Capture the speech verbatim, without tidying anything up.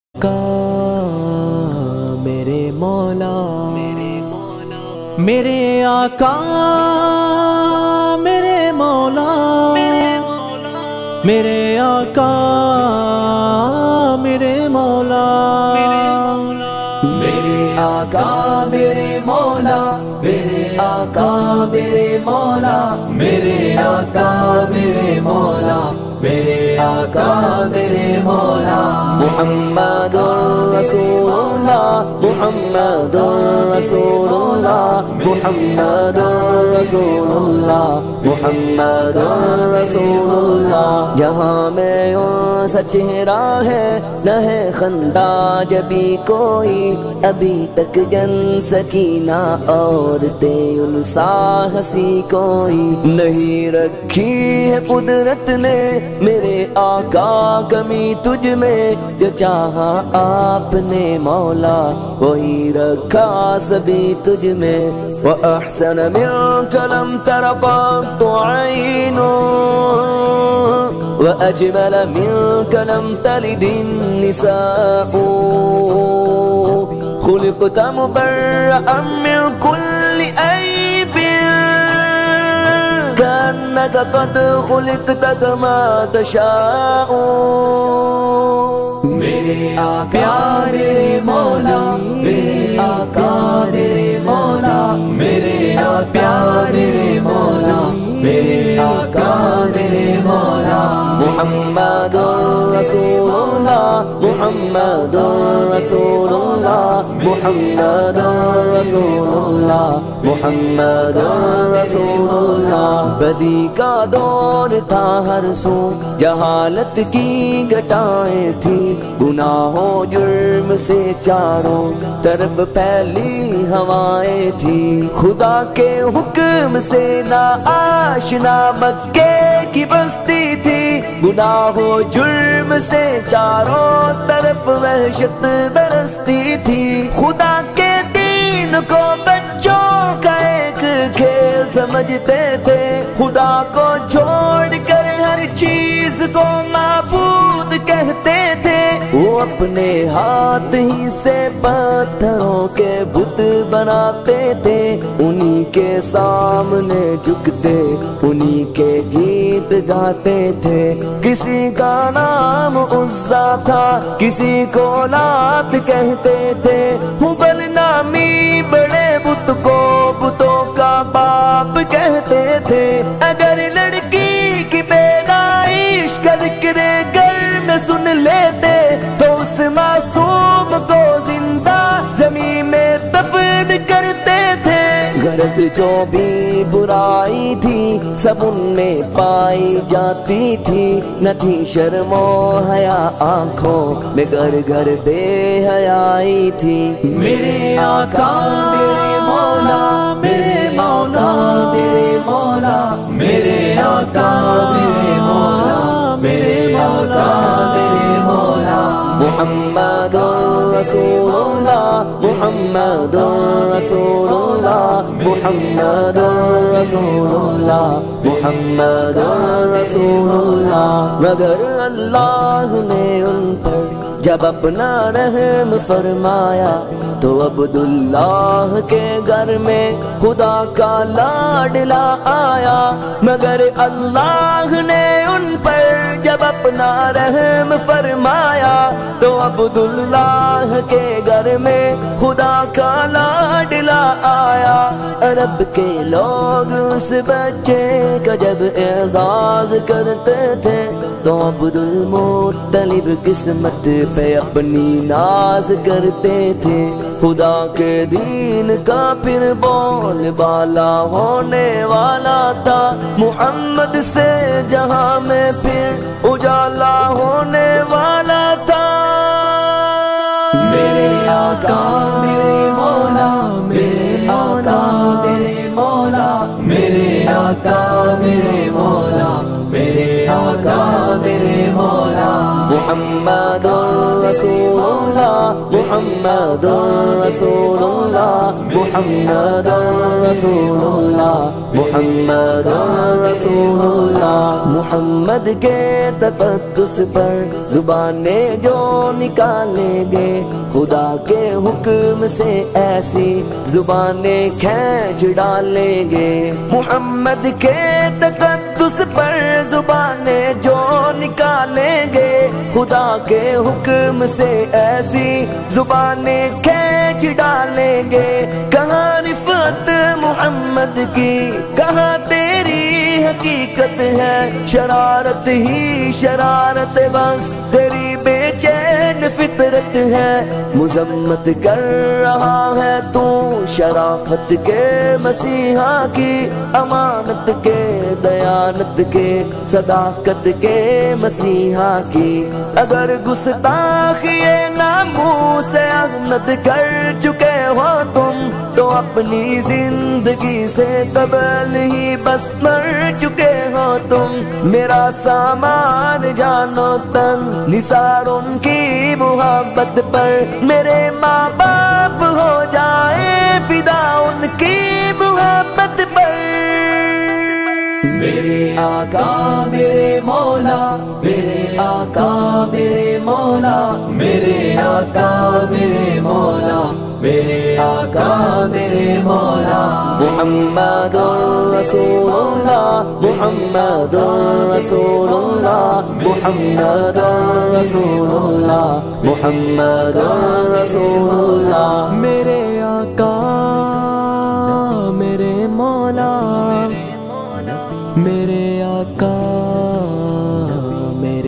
آقا میرے مولا میرے آقا میرے مولا میرے آقا میرے مولا میرے آقا میرے مولا میرے آقا میرے مولا میرے آقا میرے مولا میرے آقا میرے مولا محمد رسول اللہ محمد رسول اللہ محمد رسول اللہ محمد رسول اللہ جہاں میں ان سا چہرہ ہے نہ ہے خندہ جبھی کوئی ابھی تک جن سکینہ عورتیں ان سا ہنسی کوئی نہیں رکھی ہے قدرت نے میرے آقا کمی تجھ میں جو چاہا آپ نے مولا وہی رکھا سبھی تجھ میں وَأَحْسَنَ مِنْكَ لَمْ تَرَ قَطُّ عَيْنٌ وَأَجْمَلَ مِنْكَ لَمْ تَلِدِ النِّسَاءُ خُلِقْتَ مُبَرَّأً مِنْ كُلِّ عَيْبٍ كأنك قد خلقت كما تشاء میرے آقا میرے مولا میرے آقا میرے مولا میرے آقا میرے مولا میرے آقا میرے مولا محمد رسول اللہ محمد رسول اللہ محمد رسول اللہ محمد رسول اللہ بدی کا دور تھا ہر سو جہالت کی گٹائیں تھی گناہوں جرم سے چاروں طرف پھیلی ہوائیں تھی خدا کے حکم سے نا آشنا مکے کی بستی تھی گناہوں جرم سے چاروں طرف وحشت برستی تھی خدا کے دین کو بچوں کا ایک کھیل سمجھتے تھے خدا کو چھوڑ کر ہر چیز کو معبود کہتے تھے وہ اپنے ہاتھ ہی سے پتھروں کے بت بناتے تھے انہی کے سامنے جھکتے انہی کے گیت گاتے تھے کسی کا نام عزا تھا کسی کو لات کہتے تھے ہبل نامی بڑے بت کو بتوں کا باپ کہتے تھے اگر لڑکی کی پیدائش کا ذکر گھر میں سن لیتے تو اس معصوم کو زندہ زمین میں دفن کرتے تھے غرض جو بھی برائی تھی سب ان میں پائی جاتی تھی نہ تھی شرم و حیا آنکھوں میں گھر گھر بے حیائی تھی میرے آقا میرے مولا میرے مولا میرے مولا میرے آقا میرے مولا میرے آقا میرے مولا محمد رسول اللہ محمد رسول اللہ محمد رسول اللہ محمد رسول اللہ مگر اللہ نے ان پر جب اپنا رحم فرمایا تو عبداللہ کے گھر میں خدا کا لاڈلا آیا مگر اللہ نے ان پر جب اپنا رحم فرمایا تو عبداللہ کے گھر میں خدا کا لاڈلا آیا عرب کے لوگ اس بچے کا جب اعزاز کرتے تھے تو عبدالمطلب قسمت پہ اپنی ناز کرتے تھے خدا کے دین کا پھر بول بالا ہونے والا تھا محمد سے جہاں میں پھر اجالا ہونے والا تھا میرے آقا میرے مولا میرے آقا میرے مولا میرے آقا میرے مولا میرے آقا میرے مولا محمد رسول اللہ محمد رسول اللہ محمد رسول اللہ محمد رسول اللہ محمد کے تقدس پر زبانیں جو نکالیں گے خدا کے حکم سے ایسی زبانیں کھینچ ڈالیں گے محمد کے تقدس پر زبانیں جو نکالیں گے خدا کے حکم سے ایسی زبانیں کھینچ ڈالیں گے کہاں رفعت محمد کی کہاں تیری حقیقت ہے شرارت ہی شرارت بس تیری بے چین فطرت ہے مذمت کر رہا ہے تو شرافت کے مسیحا کی امانت کے دیانت کے صداقت کے مسیحا کی اگر گستاخی ناموس احمد کر چکے ہو تم تو اپنی زندگی سے قبل ہی بس مر چکے ہو تم میرا سامان جانو تن نثار ان کی محبت پر میرے ماں باپ ہو جائے فدا ان کی محبت پر میرے آقا میرے مولا میرے آقا میرے مولا میرے آقا میرے مولا میرے آقا میرے مولا محمد رسول اللہ محمد رسول اللہ محمد رسول اللہ محمد